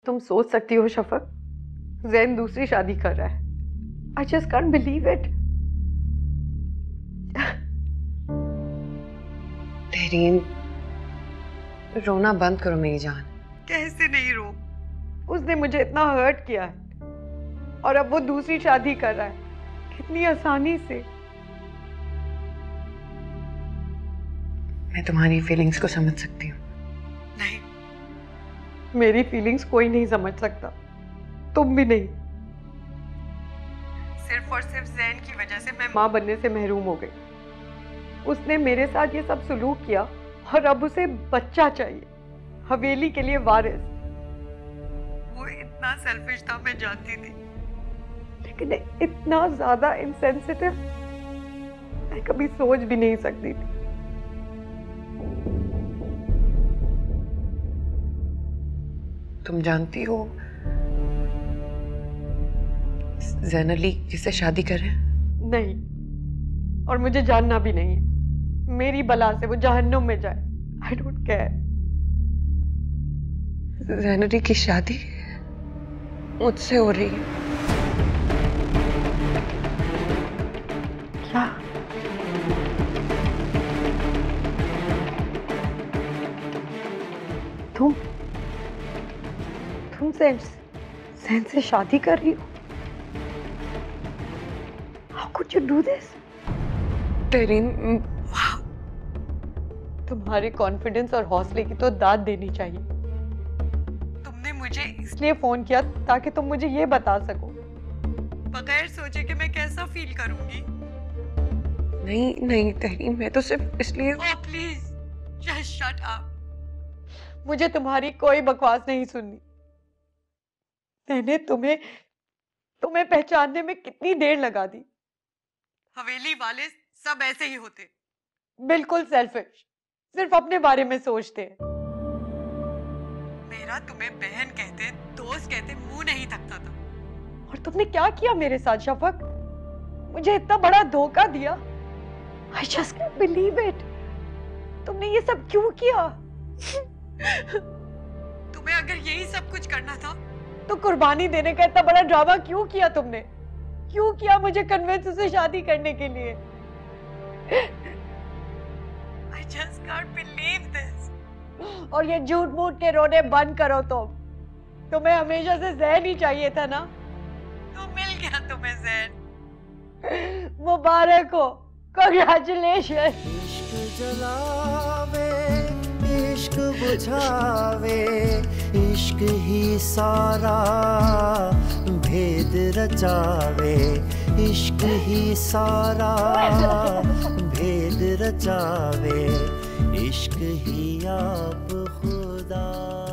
तुम सोच सकती हो शफक, ज़ैन दूसरी शादी कर रहा है। I just can't believe it. Tehreen, रोना बंद करो मेरी जान। कैसे नहीं रो? उसने मुझे इतना हर्ट किया है और अब वो दूसरी शादी कर रहा है, कितनी आसानी से। मैं तुम्हारी फीलिंग्स को समझ सकती हूँ। नहीं, मेरी फीलिंग्स कोई नहीं समझ सकता, तुम भी नहीं। सिर्फ और सिर्फ ज़ैन की वजह से मैं माँ बनने से महरूम हो गई। उसने मेरे साथ ये सब सुलूक किया और अब उसे बच्चा चाहिए, हवेली के लिए वारिस। वो इतना सेल्फिश था, मैं जानती थी, लेकिन इतना ज्यादा इनसेंसिटिव मैं कभी सोच भी नहीं सकती थी। तुम जानती हो ज़ैन अली किससे शादी कर रहे हैं? नहीं, और मुझे जानना भी नहीं है। मेरी बला से वो जहन्नुम में जाए, I don't care. Zain Ali की शादी मुझसे हो रही है। क्या? तुम ज़ैन से शादी कर रही हो? How could you do this? Tehreen, तुम्हारे कॉन्फिडेंस और हौसले की तो दाद देनी चाहिए। तुमने मुझे इसलिए फोन किया ताकि तुम मुझे ये बता सको, बगैर सोचे कि मैं कैसा फील करूंगी। नहीं नहीं तहरीन, मैं तो सिर्फ इसलिए। Oh please, just shut up. मुझे तुम्हारी कोई बकवास नहीं सुननी। मैंने तुम्हें पहचानने में कितनी देर लगा दी। हवेली वाले सब ऐसे ही होते, बिल्कुल सेल्फिश, सिर्फ अपने बारे में सोचते हैं। मेरा तुम्हें बहन कहते, दोस्त कहते मुंह नहीं थकता था। और तुमने क्या किया मेरे साथ शफक? मुझे इतना बड़ा धोखा दिया। I just can't believe it. तुमने ये सब क्यों किया? तुम्हें अगर यही सब कुछ करना था तो कुर्बानी देने का इतना बड़ा ड्रामा क्यों किया तुमने? क्यों किया मुझे कन्विंस उसे शादी करने के लिए? I just can't believe this. और ये झूठ मूठ के रोने बंद करो तुम्हें हमेशा से ज़ैन ही चाहिए था ना? तो मिल गया तुम्हें ज़ैन। मुबारक हो, कांग्रेचुलेशन। इश्क जलावे, इश्क बुझावे, इश्क ही सारा भेद रचावे, इश्क ही सारा भेद रचावे, इश्क ही आप खुदा।